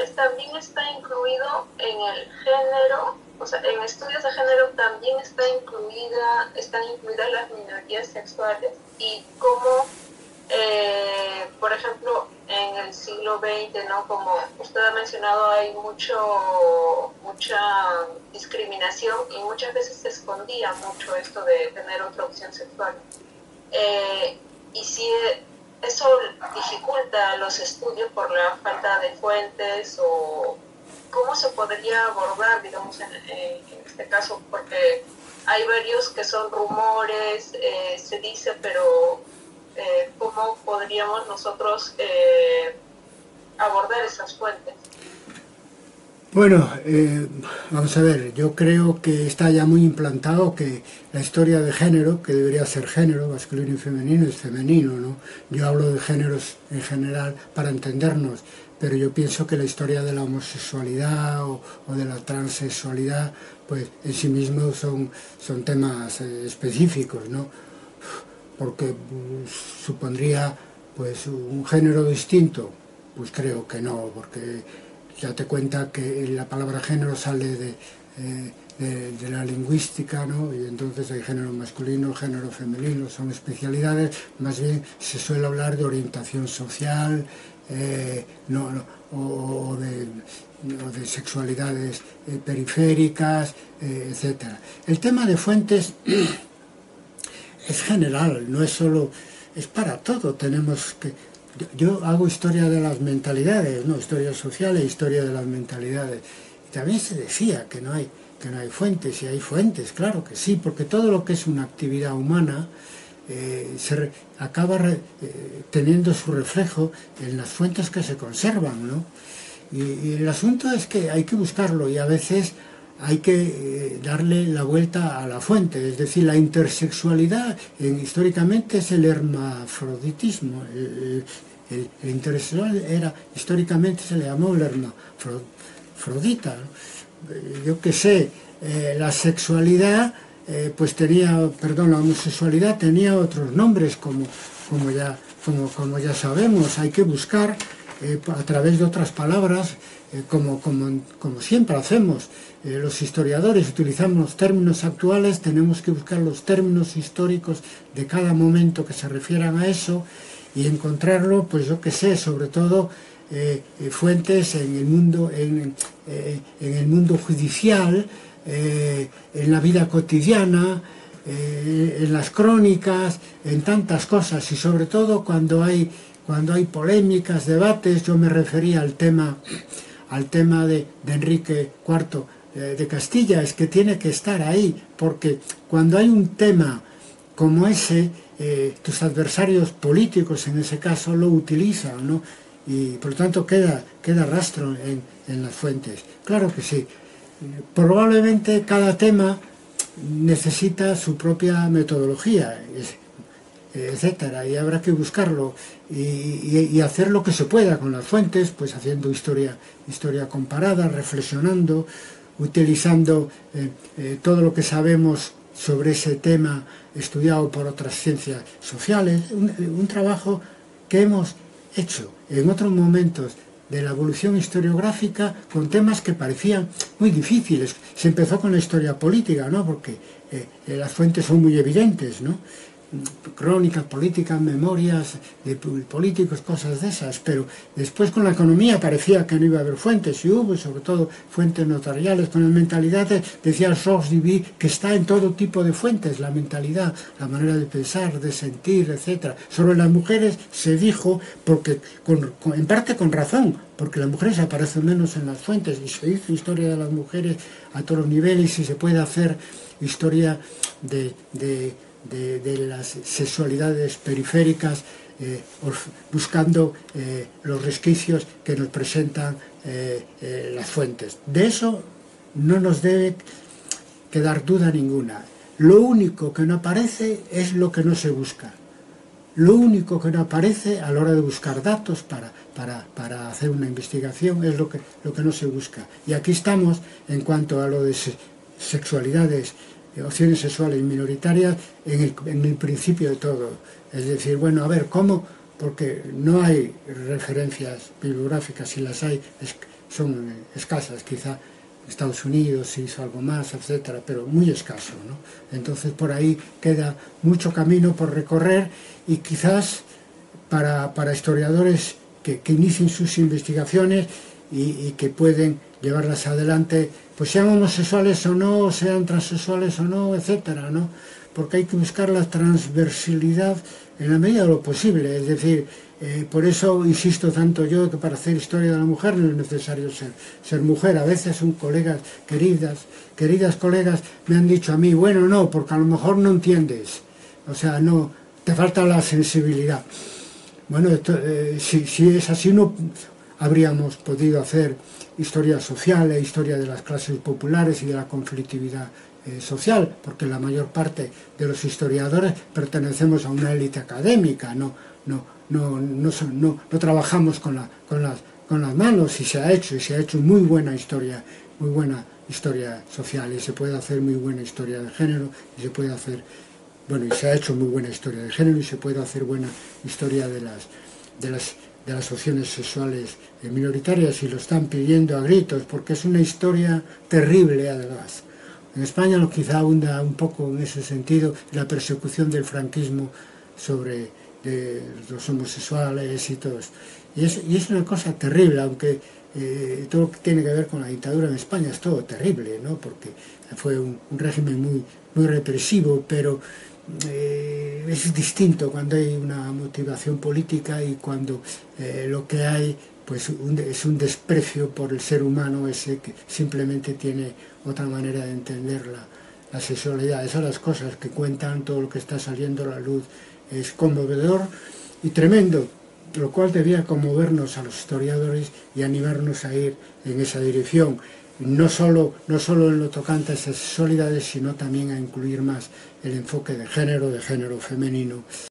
también está incluido en el género, o sea, en estudios de género también están incluidas las minorías sexuales y cómo, por ejemplo, en el siglo XX, ¿no? Como usted ha mencionado, hay mucha discriminación y muchas veces se escondía mucho esto de tener otra opción sexual. Y si eso dificulta los estudios por la falta de fuentes o cómo se podría abordar, digamos, en este caso, porque hay varios que son rumores, se dice, pero ¿cómo podríamos nosotros abordar esas fuentes? Bueno, vamos a ver, yo creo que está ya muy implantado que la historia de género, que debería ser género, masculino y femenino, es femenino, ¿no? Yo hablo de géneros en general para entendernos, pero yo pienso que la historia de la homosexualidad o de la transexualidad, pues en sí mismos son temas específicos, ¿no? Porque supondría pues un género distinto, pues creo que no, porque date cuenta que la palabra género sale de la lingüística, ¿no? Y entonces hay género masculino, género femenino, son especialidades, más bien se suele hablar de orientación social, no, no, o de sexualidades periféricas, etcétera. El tema de fuentes es general, no es solo, es para todo. Tenemos que, yo hago historia de las mentalidades, no historia social e historia de las mentalidades. Y también se decía que no hay fuentes, y hay fuentes, claro que sí, porque todo lo que es una actividad humana acaba teniendo su reflejo en las fuentes que se conservan, ¿no? Y el asunto es que hay que buscarlo y a veces hay que darle la vuelta a la fuente, es decir, la intersexualidad históricamente es el hermafroditismo. El intersexual era, históricamente se le llamó el hermafrodita, ¿no? Yo qué sé, la sexualidad, pues tenía, perdón, la homosexualidad tenía otros nombres, como ya sabemos, hay que buscar a través de otras palabras, como siempre hacemos. Los historiadores utilizamos términos actuales, tenemos que buscar los términos históricos de cada momento que se refieran a eso y encontrarlo, pues yo qué sé, sobre todo fuentes en el mundo judicial, en la vida cotidiana, en las crónicas, en tantas cosas, y sobre todo cuando hay polémicas, debates. Yo me refería al tema de Enrique IV de Castilla, es que tiene que estar ahí, porque cuando hay un tema como ese, tus adversarios políticos en ese caso lo utilizan, ¿no? Y por lo tanto queda rastro en las fuentes. Claro que sí. Probablemente cada tema necesita su propia metodología, etcétera, y habrá que buscarlo y hacer lo que se pueda con las fuentes, pues haciendo historia comparada, reflexionando, utilizando todo lo que sabemos sobre ese tema estudiado por otras ciencias sociales, un trabajo que hemos hecho en otros momentos de la evolución historiográfica con temas que parecían muy difíciles. Se empezó con la historia política, ¿no? Porque las fuentes son muy evidentes, ¿no? Crónicas políticas, memorias de políticos, cosas de esas, pero después con la economía parecía que no iba a haber fuentes, y hubo sobre todo fuentes notariales. Con las mentalidades decía Georges Duby que está en todo tipo de fuentes, la mentalidad, la manera de pensar, de sentir, etcétera. Sobre las mujeres se dijo, porque en parte con razón, porque las mujeres aparecen menos en las fuentes, y se hizo historia de las mujeres a todos los niveles, y se puede hacer historia de las sexualidades periféricas, buscando los resquicios que nos presentan las fuentes. De eso no nos debe quedar duda ninguna. Lo único que no aparece es lo que no se busca. Lo único que no aparece a la hora de buscar datos para hacer una investigación es lo que no se busca. Y aquí estamos en cuanto a lo de sexualidades, opciones sexuales minoritarias, en el principio de todo. Es decir, bueno, a ver, ¿cómo? Porque no hay referencias bibliográficas, si las hay son escasas, quizá Estados Unidos se hizo algo más, etcétera, pero muy escaso, ¿no? Entonces por ahí queda mucho camino por recorrer y quizás para historiadores que inicien sus investigaciones y que pueden llevarlas adelante, pues sean homosexuales o no, sean transexuales o no, etcétera, ¿no? Porque hay que buscar la transversalidad en la medida de lo posible, es decir, por eso insisto tanto yo que para hacer historia de la mujer no es necesario ser mujer. A veces son colegas, queridas colegas, me han dicho a mí, bueno, no, porque a lo mejor no entiendes, o sea, no, te falta la sensibilidad. Bueno, si es así no habríamos podido hacer historia social e historia de las clases populares y de la conflictividad social, porque la mayor parte de los historiadores pertenecemos a una élite académica, no trabajamos con las manos, y se ha hecho muy buena historia social, y se puede hacer muy buena historia de género, y se puede hacer, bueno, y se ha hecho muy buena historia de género, y se puede hacer buena historia de las opciones sexuales minoritarias, y lo están pidiendo a gritos, porque es una historia terrible además. En España quizá abunda un poco en ese sentido la persecución del franquismo sobre los homosexuales y todo eso. Y es una cosa terrible, aunque todo lo que tiene que ver con la dictadura en España es todo terrible, ¿no? Porque fue un régimen muy represivo, pero es distinto cuando hay una motivación política y cuando lo que hay pues es un desprecio por el ser humano ese que simplemente tiene otra manera de entender la sexualidad. Esas son las cosas que cuentan, todo lo que está saliendo a la luz es conmovedor y tremendo, lo cual debía conmovernos a los historiadores y animarnos a ir en esa dirección, no solo en lo tocante a esas sexualidades, sino también a incluir más el enfoque de género femenino.